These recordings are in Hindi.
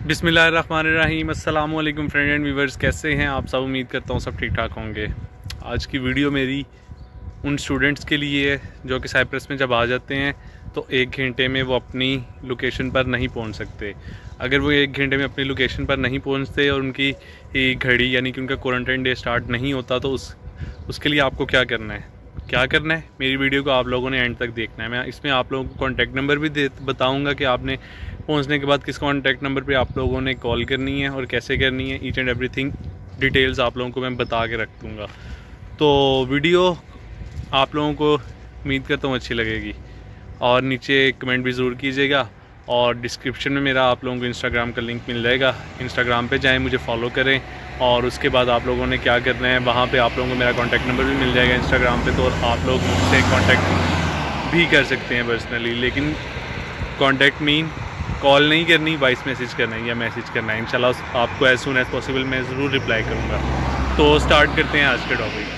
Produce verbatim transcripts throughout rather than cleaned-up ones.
बिस्मिल्लाहिर्रहमानिर्रहीम। अस्सलाम वालेकुम फ्रेंड एंड व्यूवर्स, कैसे हैं आप सब? उम्मीद करता हूँ सब ठीक ठाक होंगे। आज की वीडियो मेरी उन स्टूडेंट्स के लिए है जो कि साइप्रस में जब आ जाते हैं तो एक घंटे में वो अपनी लोकेशन पर नहीं पहुँच सकते। अगर वो एक घंटे में अपनी लोकेशन पर नहीं पहुँचते और उनकी घड़ी यानी कि उनका क्वारंटाइन डे स्टार्ट नहीं होता तो उस उसके लिए आपको क्या करना है क्या करना है मेरी वीडियो को आप लोगों ने एंड तक देखना है। मैं इसमें आप लोगों को कॉन्टैक्ट नंबर भी दे बताऊँगा कि आपने पहुंचने के बाद किस कॉन्टैक्ट नंबर पे आप लोगों ने कॉल करनी है और कैसे करनी है। ईच एंड एवरीथिंग डिटेल्स आप लोगों को मैं बता के रख दूँगा। तो वीडियो आप लोगों को उम्मीद करता हूँ अच्छी लगेगी और नीचे कमेंट भी ज़रूर कीजिएगा और डिस्क्रिप्शन में मेरा आप लोगों को इंस्टाग्राम का लिंक मिल जाएगा। इंस्टाग्राम पे जाएं, मुझे फॉलो करें और उसके बाद आप लोगों ने क्या करना है, वहाँ पे आप लोगों को मेरा कॉन्टैक्ट नंबर भी मिल जाएगा इंस्टाग्राम पे। तो आप लोग मुझसे कॉन्टैक्ट भी कर सकते हैं पर्सनली, लेकिन कॉन्टैक्ट मीन कॉल नहीं करनी, वॉइस मैसेज करना है या मैसेज करना है। इंशाल्लाह आपको एज सून एज पॉसिबल मैं ज़रूर रिप्लाई करूँगा। तो स्टार्ट करते हैं आज के टॉपिक।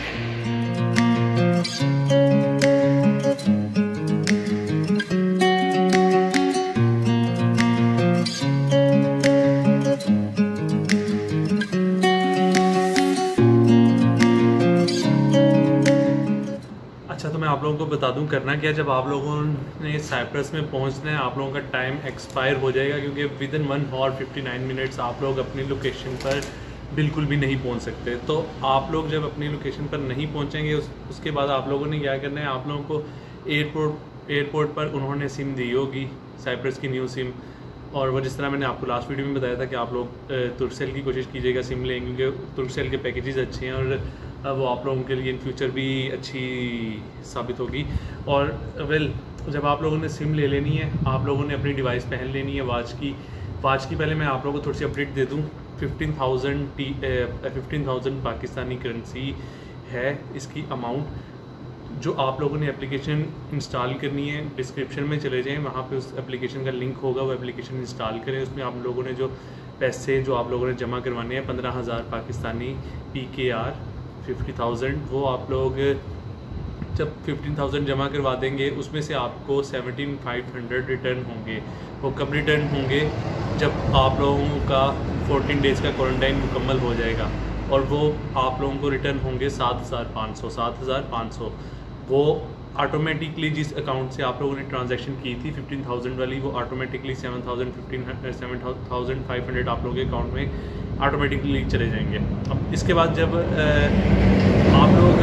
अच्छा, तो मैं आप लोगों को बता दूं करना क्या। जब आप लोगों ने साइप्रस में पहुंचना है, आप लोगों का टाइम एक्सपायर हो जाएगा क्योंकि within one hour fifty nine minutes आप लोग अपनी लोकेशन पर बिल्कुल भी नहीं पहुंच सकते। तो आप लोग जब अपनी लोकेशन पर नहीं पहुंचेंगे उस, उसके बाद आप लोगों ने क्या करना है, आप लोगों को एयरपोर्ट एयरपोर्ट पर उन्होंने सिम दी होगी, साइप्रस की न्यू सिम। और वो जिस तरह मैंने आपको लास्ट वीडियो में बताया था कि आप लोग तुर्कसेल की कोशिश कीजिएगा सिम लेंगे क्योंकि तुर्कसेल के पैकेजेस अच्छे हैं और वो आप लोगों के लिए इन फ्यूचर भी अच्छी साबित होगी। और वेल जब आप लोगों ने सिम ले लेनी है, आप लोगों ने अपनी डिवाइस पहन लेनी है वॉच की। वॉच की पहले मैं आप लोगों को थोड़ी सी अपडेट दे दूँ। फिफ्टीन थाउजेंड टी फिफ्टीन थाउजेंड पाकिस्तानी करेंसी है इसकी अमाउंट। जो आप लोगों ने एप्लीकेशन इंस्टॉल करनी है, डिस्क्रिप्शन में चले जाएं, वहाँ पे उस एप्लीकेशन का लिंक होगा, वो एप्लीकेशन इंस्टॉल करें। उसमें आप लोगों ने जो पैसे जो आप लोगों ने जमा करवाने हैं पंद्रह हज़ार Pakistani P K R fifty thousand, वो आप लोग जब फिफ्टीन थाउजेंड जमा करवा देंगे उसमें से आपको सेवनटीन फाइव हंड्रेड रिटर्न होंगे। वो कब रिटर्न होंगे? जब आप लोगों का फोर्टीन डेज़ का क्वारंटाइन मुकम्मल हो जाएगा और वो आप लोगों को रिटर्न होंगे सात हज़ार पाँच सौ सात हज़ार पाँच सौ। वो ऑटोमेटिकली जिस अकाउंट से आप लोगों ने ट्रांजैक्शन की थी फिफ्टीन थाउजेंड वाली, वो automatically seven thousand fifteen seven thousand five hundred आप लोगों के अकाउंट में ऑटोमेटिकली चले जाएंगे। अब इसके बाद जब आप लोग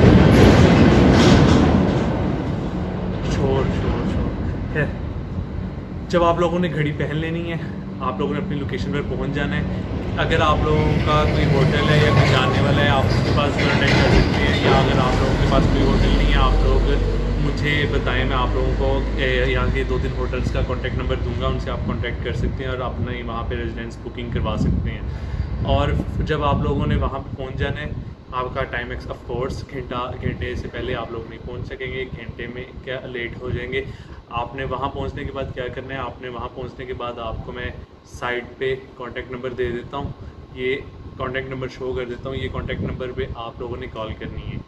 छोड़ छोड़ छोड़ है जब आप लोगों ने घड़ी पहन लेनी है, आप लोगों ने अपनी लोकेशन पर पहुंच जाना है। अगर आप लोगों का कोई होटल है या कोई जानने वाला है, आप उसके पास कॉन्टैक्ट कर सकते हैं, या अगर आप लोगों के पास कोई होटल नहीं है, आप लोग मुझे बताएं, मैं आप लोगों को यहाँ के दो तीन होटल्स का कॉन्टैक्ट नंबर दूंगा, उनसे आप कॉन्टैक्ट कर सकते हैं और अपना वहाँ पे रेजिडेंस बुकिंग करवा सकते हैं। और जब आप लोगों ने वहाँ पर पहुँच जाना है, आपका टाइम एक्स ऑफ कोर्स घंटा घंटे से पहले आप लोग नहीं पहुंच सकेंगे, घंटे में क्या लेट हो जाएंगे। आपने वहां पहुंचने के बाद क्या करना है, आपने वहां पहुंचने के बाद आपको मैं साइड पे कांटेक्ट नंबर दे देता हूं, ये कांटेक्ट नंबर शो कर देता हूं। ये कांटेक्ट नंबर पे आप लोगों ने कॉल करनी है।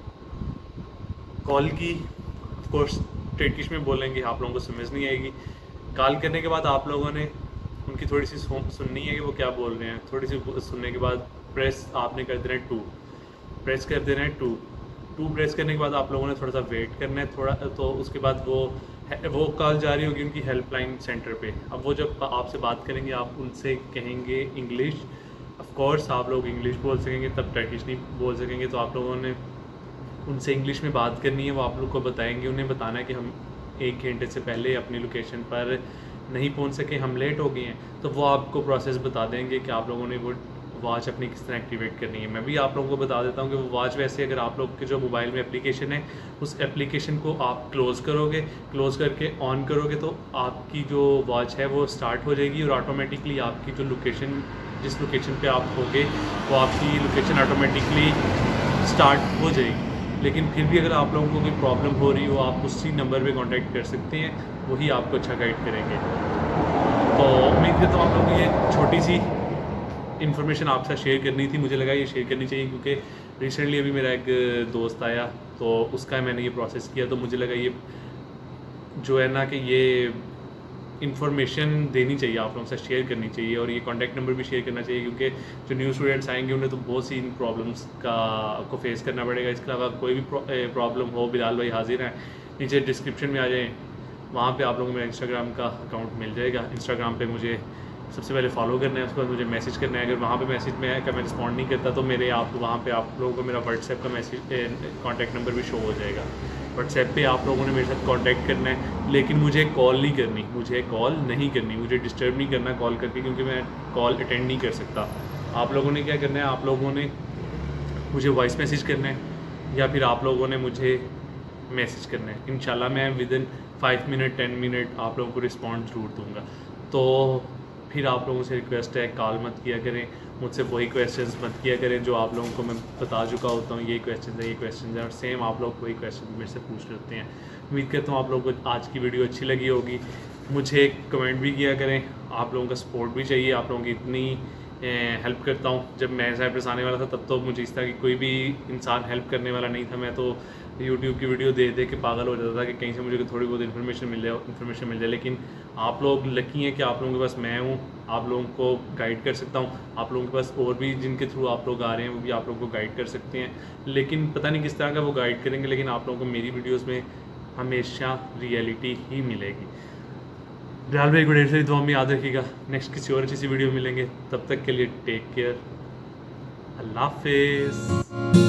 कॉल की ऑफ कोर्स टर्किश में बोलेंगे, आप लोगों को समझ नहीं आएगी। कॉल करने के बाद आप लोगों ने उनकी थोड़ी सी सुननी है कि वो क्या बोल रहे हैं। थोड़ी सी सुनने के बाद प्रेस आपने कर देना है टू, प्रेस कर देना है टू टू प्रेस करने के बाद आप लोगों ने थोड़ा सा वेट करना है थोड़ा। तो उसके बाद वो वो कॉल जारी होगी उनकी हेल्पलाइन सेंटर पे। अब वो जब आपसे बात करेंगे आप उनसे कहेंगे इंग्लिश। ऑफ कोर्स आप लोग इंग्लिश बोल सकेंगे, तब टर्किश नहीं बोल सकेंगे। तो आप लोगों ने उनसे इंग्लिश में बात करनी है, वो आप लोग को बताएंगे। उन्हें बताना है कि हम एक घंटे से पहले अपनी लोकेशन पर नहीं पहुंच सके, हम लेट हो गए हैं। तो वो आपको प्रोसेस बता देंगे कि आप लोगों ने वो वॉच अपनी किस तरह एक्टिवेट करनी है। मैं भी आप लोगों को बता देता हूं कि वो वॉच वैसे अगर आप लोग के जो मोबाइल में एप्लीकेशन है, उस एप्लीकेशन को आप क्लोज़ करोगे, क्लोज़ करके ऑन करोगे तो आपकी जो वॉच है वो स्टार्ट हो जाएगी और ऑटोमेटिकली आपकी जो लोकेशन जिस लोकेशन पे आप होगे वो आपकी लोकेशन ऑटोमेटिकली स्टार्ट हो जाएगी। लेकिन फिर भी अगर आप लोगों को कोई प्रॉब्लम हो रही हो, आप उसी नंबर पे कांटेक्ट कर सकते हैं, वही आपको अच्छा गाइड करेंगे। तो उम्मीद करता हूँ आप लोगों को ये छोटी सी इन्फॉर्मेशन आपसे शेयर करनी थी। मुझे लगा ये शेयर करनी चाहिए क्योंकि रिसेंटली अभी मेरा एक दोस्त आया तो उसका मैंने ये प्रोसेस किया, तो मुझे लगा ये जो है ना कि ये इन्फॉर्मेशन देनी चाहिए, आप लोगों से शेयर करनी चाहिए, और ये कॉन्टैक्ट नंबर भी शेयर करना चाहिए, क्योंकि जो न्यू स्टूडेंट्स आएंगे उन्हें तो बहुत सी इन प्रॉब्लम्स का को फेस करना पड़ेगा। इसके अलावा कोई भी प्रॉब्लम हो, बिलाल भाई हाजिर हैं, नीचे डिस्क्रिप्शन में आ जाएँ, वहाँ पे आप लोगों को मेरा इंस्टाग्राम का अकाउंट मिल जाएगा। इंस्टाग्राम पे मुझे सबसे पहले फॉलो करना है, उसके बाद मुझे मैसेज करना है। अगर वहाँ पे मैसेज में का मैं रिस्पॉन्ड नहीं करता तो मेरे आप वहाँ पे आप लोगों को मेरा व्हाट्सएप का मैसेज कॉन्टैक्ट नंबर भी शो हो जाएगा। व्हाट्सएप पे आप लोगों ने मेरे साथ कांटेक्ट करना है, लेकिन मुझे कॉल नहीं करनी, मुझे कॉल नहीं करनी, मुझे डिस्टर्ब नहीं करना कॉल करके, क्योंकि मैं कॉल अटेंड नहीं कर सकता। आप लोगों ने क्या करना है, आप लोगों ने मुझे वॉइस मैसेज करना है या फिर आप लोगों ने मुझे मैसेज करना है। इंशाल्लाह मैं within five minute ten minute आप लोगों को रिस्पॉन्ड ज़रूर दूँगा। तो फिर आप लोगों से रिक्वेस्ट है, कॉल मत किया करें, मुझसे वही क्वेश्चंस मत किया करें जो आप लोगों को मैं बता चुका होता हूँ, ये क्वेश्चन है, ये क्वेश्चन है, और सेम आप लोग वही क्वेश्चन मेरे से पूछ लेते हैं। उम्मीद करता हूँ आप लोगों को आज की वीडियो अच्छी लगी होगी। मुझे कमेंट भी किया करें, आप लोगों का सपोर्ट भी चाहिए, आप लोगों की इतनी हेल्प करता हूँ। जब मैं साइप्रस आने वाला था तब तो मुझे इस तरह की कोई भी इंसान हेल्प करने वाला नहीं था, मैं तो यूट्यूब की वीडियो देख देख के पागल हो जाता था कि कहीं से मुझे थोड़ी बहुत इन्फॉर्मेशन मिल जाए इन्फॉर्मेशन मिल जाए लेकिन आप लोग लकी हैं कि आप लोगों के पास मैं हूँ, आप लोगों को गाइड कर सकता हूँ। आप लोगों के पास और भी जिनके थ्रू आप लोग आ रहे हैं वो भी आप लोगों को गाइड कर सकते हैं, लेकिन पता नहीं किस तरह का वो गाइड करेंगे, लेकिन आप लोगों को मेरी वीडियोज़ में हमेशा रियलिटी ही मिलेगी। बिलाल भाई को ढेर सारी दुआ में याद रखिएगा। नेक्स्ट किसी और अच्छी सी वीडियो मिलेंगे, तब तक के लिए टेक केयर, अल्लाह हाफिज़।